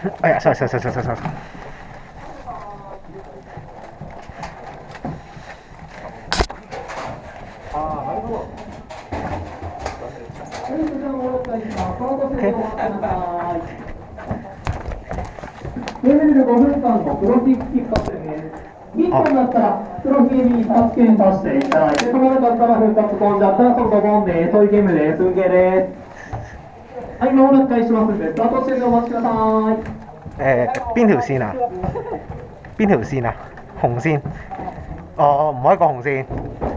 哎呀，算了算了算了算了算了。 レベルで5分間のプロフィックアップです。ヒットになったら、プロフィールにタスクにさせていただいて、止まらなかったら復活飛んじゃったら、そのドボンで、そういうゲームです。運ゲーです。はい、まもなく開始しますんで、スタートしてお待ちください。 邊條線啊？邊條線啊？紅線。哦，唔可以過紅線。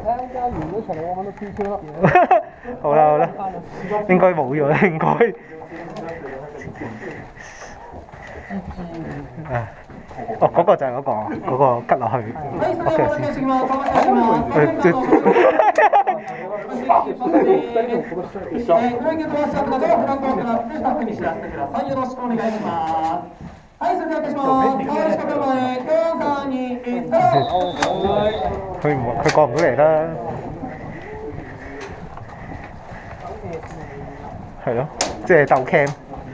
好啦好啦，應該冇咗啦，應該。哦，嗰個就係嗰個吉落去。はい、それでは開始します。佢過唔到嚟啦。係咯，即係鬥 cam。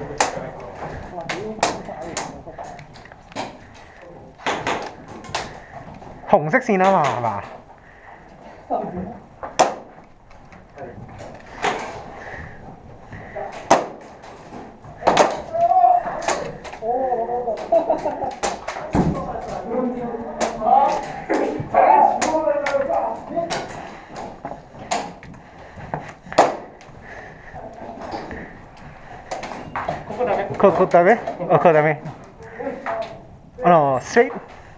紅色線啊嘛，係嘛？ここダメ？あ、これダメ。ストレート。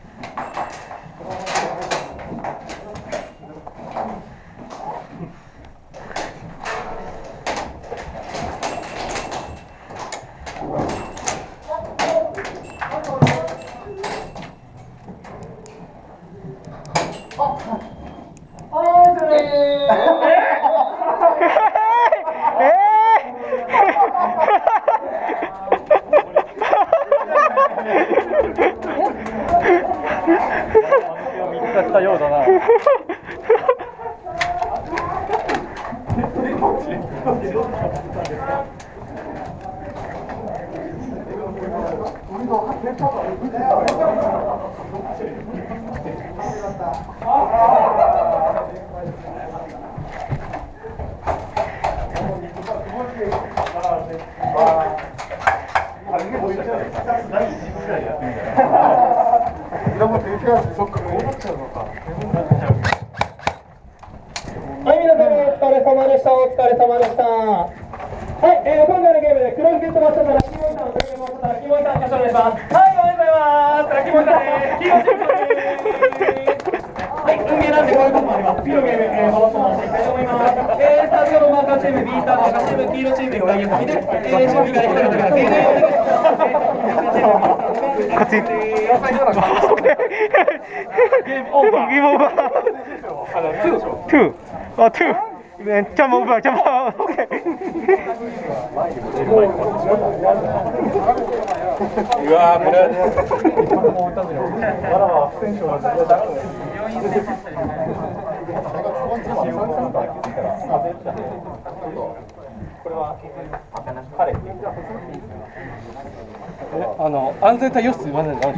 したようだな。はい、皆様お疲れ様でした。お疲れ様でした。はい、今回のゲームでクロスケットマスターからキモイさん、キモイさん、挙手お願いします。はい、おめでとうございます。キモイさんです。キモイさんです。はい、運ゲーなんでこういうこともあります。次のゲーム、戻って回していきたいと思います。スタジオのマーカーチーム、B スターの赤チーム、黄色チーム、外野先で、準備ができた方から正解をお願いします。こっち。ゲームオーバー。ゲームオーバー。2。あ、2。ジャンプオーバー、ジャンプオーバー。オッケー。うわー、これ。安全帯よし言わないで。